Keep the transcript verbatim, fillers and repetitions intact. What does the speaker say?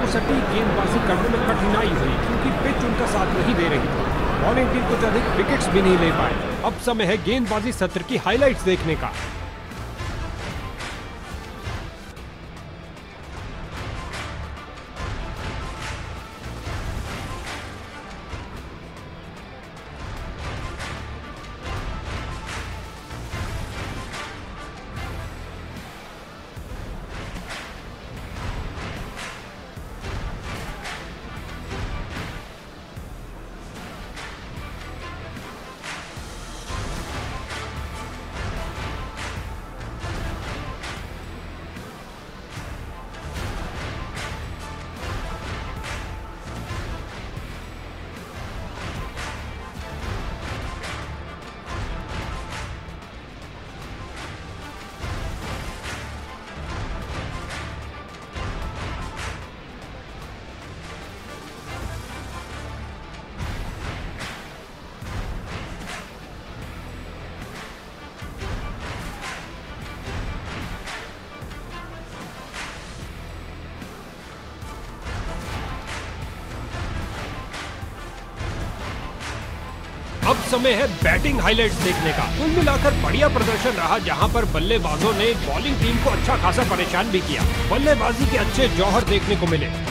सटीक गेंदबाजी करने में कठिनाई हुई क्योंकि पिच उनका साथ नहीं दे रही थी। बॉलिंग टीम कुछ अधिक विकेट्स भी नहीं ले पाए। अब समय है गेंदबाजी सत्र की हाइलाइट्स देखने का। अब समय है बैटिंग हाइलाइट्स देखने का। कुल मिलाकर बढ़िया प्रदर्शन रहा, जहां पर बल्लेबाजों ने बॉलिंग टीम को अच्छा खासा परेशान भी किया। बल्लेबाजी के अच्छे जौहर देखने को मिले।